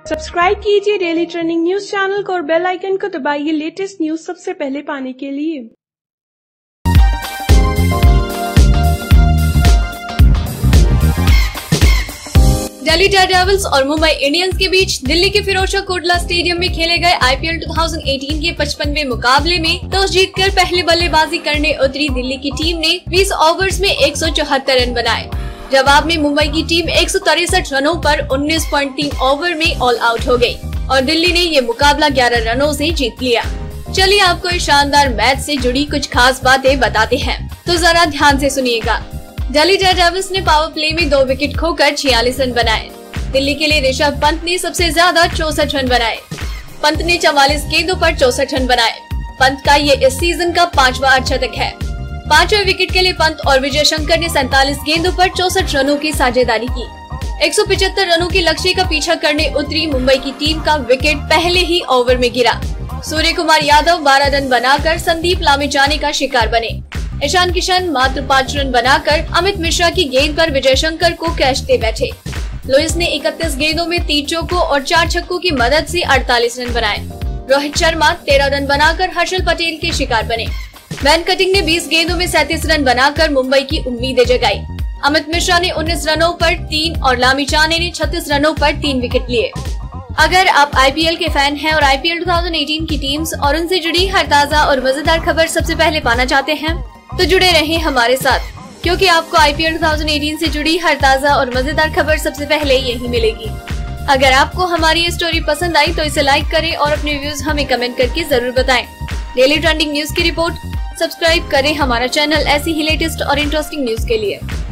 Subscribe कीजिए daily trending news channel को और बेल आइकन को दबाइए लेटेस्ट न्यूज सबसे पहले पाने के लिए। दिल्ली डेयरडेविल्स और मुंबई इंडियंस के बीच दिल्ली के फिरोजशाह कोटला स्टेडियम में खेले गए आईपीएल 2018 के 55वें मुकाबले में टॉस जीतकर पहले बल्लेबाजी करने उतरी दिल्ली की टीम ने 20 ओवर्स में 174 रन बनाए। जवाब में मुंबई की टीम 163 रनों पर 19.3 ओवर में ऑल आउट हो गई और दिल्ली ने ये मुकाबला 11 रनों से जीत लिया। चलिए आपको इस शानदार मैच से जुड़ी कुछ खास बातें बताते हैं, तो जरा ध्यान से सुनिएगा। दिल्ली डेयरडेविल्स ने पावर प्ले में 2 विकेट खोकर 46 रन बनाए। दिल्ली के लिए ऋषभ पंत ने सबसे ज्यादा 64 रन बनाए। पंत ने 44 गेंदों पर 64 रन बनाए। पंत का ये इस सीजन का 5वां अर्धशतक है। 5वें विकेट के लिए पंत और विजय शंकर ने 47 गेंदों पर 64 रनों की साझेदारी की। 175 रनों के लक्ष्य का पीछा करने उतरी मुंबई की टीम का विकेट पहले ही ओवर में गिरा। सूर्य कुमार यादव 12 रन बनाकर संदीप लामे जाने का शिकार बने। ईशान किशन मात्र 5 रन बनाकर अमित मिश्रा की गेंद पर विजय शंकर को कैच दे बैठे। लुइस ने 31 गेंदों में 3 चौकों और 4 छक्कों की मदद से 48 रन बनाए। रोहित शर्मा 13 रन बनाकर हर्षल पटेल के शिकार बने। वैन कटिंग ने 20 गेंदों में 37 रन बनाकर मुंबई की उम्मीदें जगाई। अमित मिश्रा ने 19 रनों पर 3 और लामी चाने ने 36 रनों पर 3 विकेट लिए। अगर आप आईपीएल के फैन हैं और आईपीएल 2018 की टीम्स और उनसे जुड़ी हर ताज़ा और मजेदार खबर सबसे पहले पाना चाहते हैं, तो जुड़े रहें हमारे साथ, क्योंकि आपको आईपीएल 2018 से जुड़ी हर ताज़ा और मजेदार खबर सबसे पहले यहीं मिलेगी। अगर आपको हमारी ये स्टोरी पसंद आई तो इसे लाइक करें और अपने व्यूज हमें कमेंट करके जरूर बताएं। डेली ट्रेंडिंग न्यूज की रिपोर्ट सब्सक्राइब करें हमारा चैनल ऐसी ही लेटेस्ट और इंटरेस्टिंग न्यूज के लिए।